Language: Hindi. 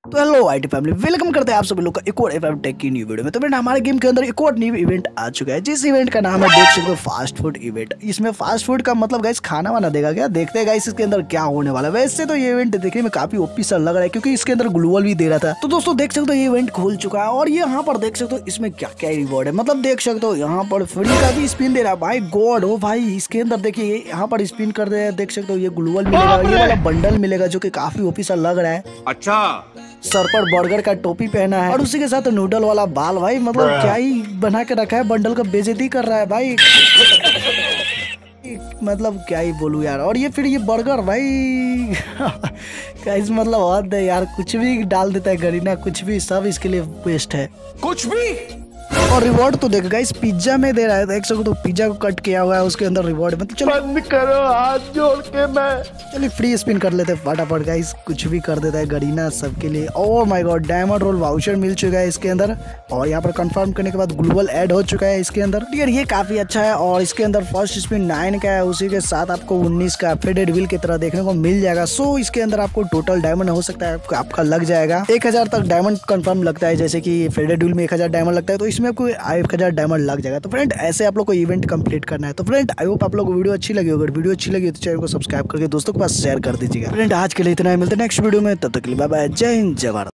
तो हेलो आईटी फैमिली, वेलकम करते हैं आप सभी लोग का एक और एफएम टेक की न्यू वीडियो में। तो फ्रेंड हमारे गेम के अंदर एक और न्यू इवेंट आ चुका है, जिस इवेंट का नाम है देख सकते हो फास्ट फूड इवेंट। इसमें फास्ट फूड का मतलब गाइस खाना वाना देगा क्या, देखते हैं गाइस इसके अंदर क्या होने वाला है। वैसे तो ये इवेंट देखने में काफी ओपी सा लग रहा है, क्योंकि इसके अंदर ग्लोबल भी दे रहा था। तो दोस्तों देख सकते हो ये इवेंट खुल चुका है और यहाँ पर देख सकते हो इसमें क्या क्या रिवॉर्ड है। मतलब देख सकते हो यहाँ पर फ्री का भी स्पिन दे रहा है। भाई गॉड हो भाई, इसके अंदर देखिए यहाँ पर स्पिन कर दे, देख सकते हो ये ग्लोबल मिलेगा, ये वाला बंडल मिलेगा जो कि काफी ओपी सा लग रहा है। अच्छा, सर पर बर्गर का टोपी पहना है और उसी के साथ नूडल वाला बाल। भाई मतलब क्या ही बना के रखा है, बंडल का बेइज्जती कर रहा है भाई। मतलब क्या ही बोलूं यार। और ये फिर ये बर्गर भाई गाइस मतलब बहुत है यार, कुछ भी डाल देता है गरीना, कुछ भी, सब इसके लिए बेस्ट है। कुछ भी। और रिवॉर्ड तो देख गाइस पिज्जा में दे रहा है, देख सको तो पिज्जा को कट किया हुआ है, उसके अंदर रिवॉर्ड मतलब चलो बंद करो हाथ जोड़ के। मैं चलिए फ्री स्पिन कर लेते हैं फटाफट गाइस, कुछ भी कर देता है गरीना सबके लिए। Oh my god, diamond roll voucher मिल चुका है इसके अंदर और यहाँ पर कंफर्म करने के बाद ग्लोबल ऐड हो चुका है इसके अंदर। यार ये काफी अच्छा है और इसके अंदर फर्स्ट स्पिन 9 का है, उसी के साथ आपको 19 का फेडेड व्हील की तरह देखने को मिल जाएगा। सो इसके अंदर आपको टोटल डायमंड हो सकता है आपका लग जाएगा 1000 तक डायमंड कंफर्म लगता है, जैसे कि फेडेड व्हील में 1000 डायमंड लगता है, तो इसमें आपको 1000 डायमंड लग जाएगा। तो फ्रेंड ऐसे आप लोग को इवेंट कंप्लीट करना है। तो फ्रेंड आई होप आप लोग को वीडियो अच्छी लगी होगी। वीडियो अच्छी लगी तो चैनल को सब्सक्राइब करके दोस्तों के पास शेयर कर दीजिएगा। फ्रेंड आज के लिए इतना ही, मिलते हैं नेक्स्ट वीडियो में, तब तक के लिए बाय बाय, जय हिंद जय भारत।